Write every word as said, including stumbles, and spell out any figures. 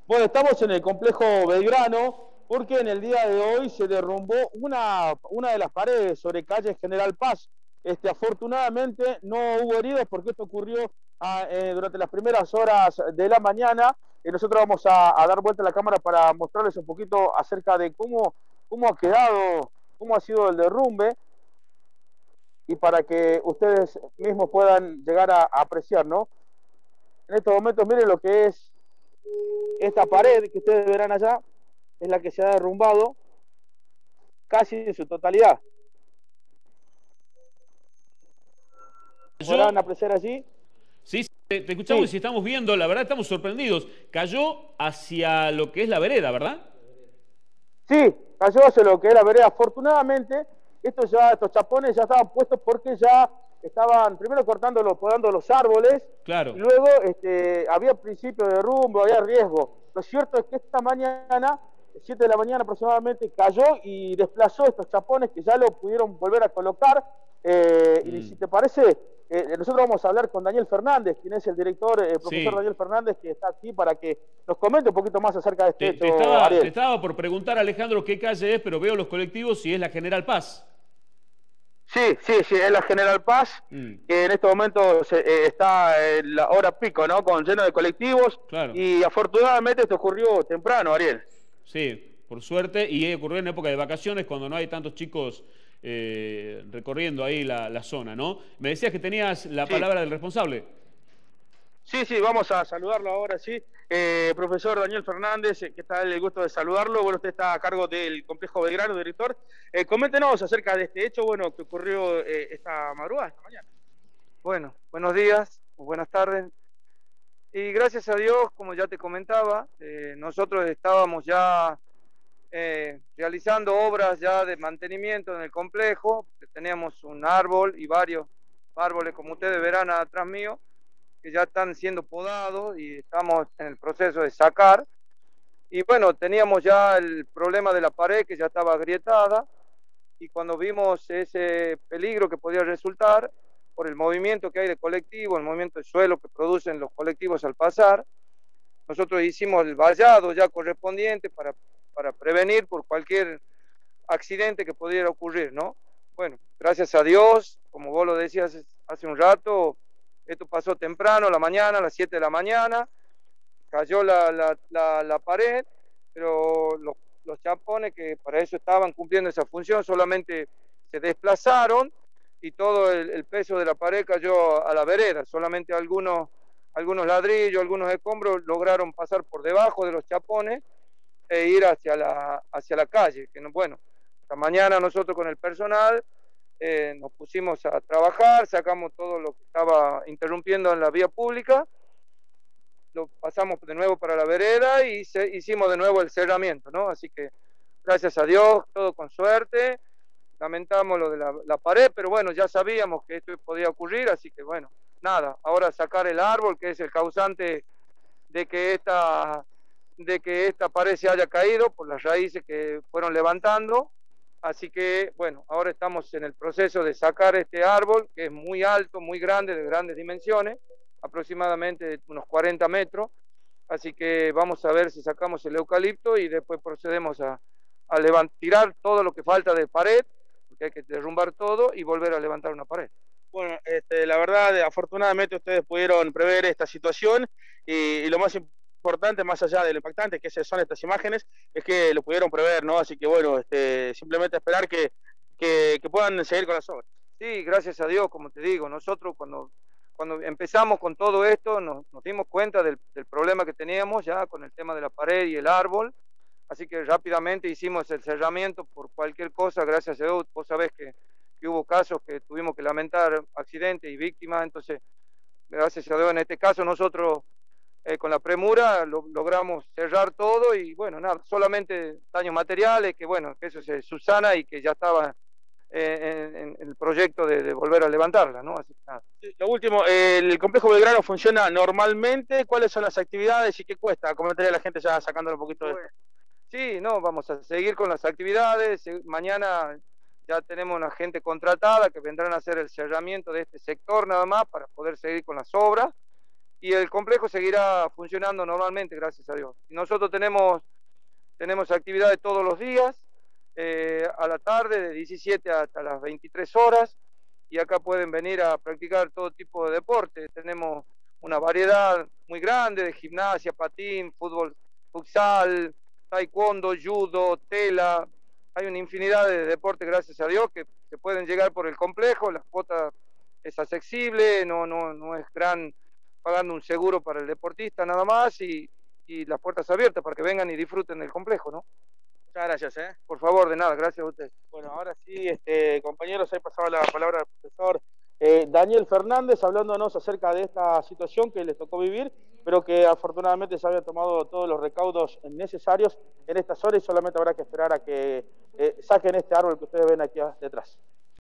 Bueno, estamos en el complejo Belgrano porque en el día de hoy se derrumbó una, una de las paredes sobre calle General Paz. Este, afortunadamente no hubo heridos porque esto ocurrió ah, eh, durante las primeras horas de la mañana. Y nosotros vamos a, a dar vuelta a la cámara para mostrarles un poquito acerca de cómo, cómo ha quedado, cómo ha sido el derrumbe y para que ustedes mismos puedan llegar a, a apreciar, ¿no? En estos momentos miren lo que es esta pared que ustedes verán allá, es la que se ha derrumbado casi en su totalidad. ¿Podrán apreciar allí? Sí, te, te escuchamos y Sí, si estamos viendo, la verdad estamos sorprendidos. Cayó hacia lo que es la vereda, ¿verdad? sí, cayó hacia lo que es la vereda. Afortunadamente, estos, ya, estos chapones ya estaban puestos porque ya estaban primero cortando, los, podando los árboles y Claro. luego este, había principio de derrumbe, había riesgo. Lo cierto es que esta mañana, siete de la mañana aproximadamente, cayó y desplazó estos chapones que ya lo pudieron volver a colocar. Eh, y si Mm. te parece, eh, nosotros vamos a hablar con Daniel Fernández, quien es el director, el profesor Sí. Daniel Fernández, que está aquí para que nos comente un poquito más acerca de este Te, te hecho, estaba, te Ariel. estaba por preguntar, Alejandro, qué calle es, pero veo los colectivos y es la General Paz. Sí, sí, sí, es la General Paz, Mm. que en este momento se, eh, está en la hora pico, ¿no? Con lleno de colectivos Claro. y afortunadamente esto ocurrió temprano, Ariel. Sí, por suerte, y ocurrió en época de vacaciones cuando no hay tantos chicos eh, recorriendo ahí la, la zona, ¿no? Me decías que tenías la Sí, palabra del responsable. sí, sí, vamos a saludarlo ahora, sí. Eh, profesor Daniel Fernández, eh, que está el gusto de saludarlo. Bueno, usted está a cargo del complejo Belgrano, director. Eh, coméntenos acerca de este hecho, bueno, que ocurrió eh, esta madrugada, esta mañana. Bueno, buenos días o buenas tardes. Y gracias a Dios, como ya te comentaba, eh, nosotros estábamos ya eh, realizando obras ya de mantenimiento en el complejo. Teníamos un árbol y varios árboles, como ustedes verán atrás mío, que ya están siendo podados y estamos en el proceso de sacar. Y bueno, teníamos ya el problema de la pared que ya estaba agrietada y cuando vimos ese peligro que podía resultar por el movimiento que hay de colectivo, el movimiento de suelo que producen los colectivos al pasar, nosotros hicimos el vallado ya correspondiente para, para prevenir por cualquier accidente que pudiera ocurrir, ¿no? Bueno, gracias a Dios, como vos lo decías hace un rato, esto pasó temprano, la mañana, a las siete de la mañana, cayó la, la, la, la pared, pero los, los chapones que para eso estaban cumpliendo esa función solamente se desplazaron y todo el, el peso de la pared cayó a la vereda. Solamente algunos, algunos ladrillos, algunos escombros lograron pasar por debajo de los chapones e ir hacia la, hacia la calle. Que no, bueno, esta mañana nosotros con el personal eh, nos pusimos a trabajar, sacamos todo lo que estaba interrumpiendo en la vía pública, lo pasamos de nuevo para la vereda y se, hicimos de nuevo el cerramiento, ¿no? Así que gracias a Dios, todo con suerte. Lamentamos lo de la, la pared, pero bueno, ya sabíamos que esto podía ocurrir, así que bueno, nada, ahora sacar el árbol, que es el causante de que esta, de que esta pared se haya caído por las raíces que fueron levantando. Así que bueno, ahora estamos en el proceso de sacar este árbol, que es muy alto, muy grande, de grandes dimensiones, aproximadamente unos cuarenta metros. Así que vamos a ver si sacamos el eucalipto y después procedemos a, a levantar, tirar todo lo que falta de pared, porque hay que derrumbar todo y volver a levantar una pared. Bueno, este, la verdad, afortunadamente ustedes pudieron prever esta situación y, y lo más importante, más allá de lo impactante que son estas imágenes, es que lo pudieron prever, ¿no? Así que bueno, este, simplemente esperar que, que, que puedan seguir con las obras. Sí, gracias a Dios, como te digo, nosotros cuando, cuando empezamos con todo esto nos, nos dimos cuenta del, del problema que teníamos ya con el tema de la pared y el árbol, así que rápidamente hicimos el cerramiento por cualquier cosa. Gracias a Dios, vos sabés que, que hubo casos que tuvimos que lamentar accidentes y víctimas, entonces gracias a Dios en este caso nosotros eh, con la premura lo, logramos cerrar todo y bueno, nada, solamente daños materiales, que bueno, que eso se subsana y que ya estaba eh, en, en el proyecto de, de volver a levantarla, ¿no? Así que nada. Lo último, el complejo Belgrano funciona normalmente. ¿Cuáles son las actividades y qué cuesta? Comentaría la gente ya sacándole un poquito de esto. Sí, no, vamos a seguir con las actividades. Mañana ya tenemos una gente contratada que vendrán a hacer el cerramiento de este sector nada más para poder seguir con las obras. y el complejo seguirá funcionando normalmente, gracias a Dios. Y nosotros tenemos, tenemos actividades todos los días, eh, a la tarde, de diecisiete hasta las veintitrés horas, y acá pueden venir a practicar todo tipo de deporte. Tenemos una variedad muy grande de gimnasia, patín, fútbol, futsal, taekwondo, judo, tela. Hay una infinidad de deportes, gracias a Dios, que se pueden llegar por el complejo. La cuota es accesible, no, no, no es gran, pagando un seguro para el deportista nada más, y, y las puertas abiertas para que vengan y disfruten del complejo, ¿no? Muchas gracias, ¿eh? Por favor, de nada, gracias a usted. Bueno, ahora sí, este, compañeros, ahí pasaba la palabra al profesor eh, Daniel Fernández, hablándonos acerca de esta situación que les tocó vivir, pero que afortunadamente se habían tomado todos los recaudos necesarios en esta zona y solamente habrá que esperar a que eh, saquen este árbol que ustedes ven aquí detrás.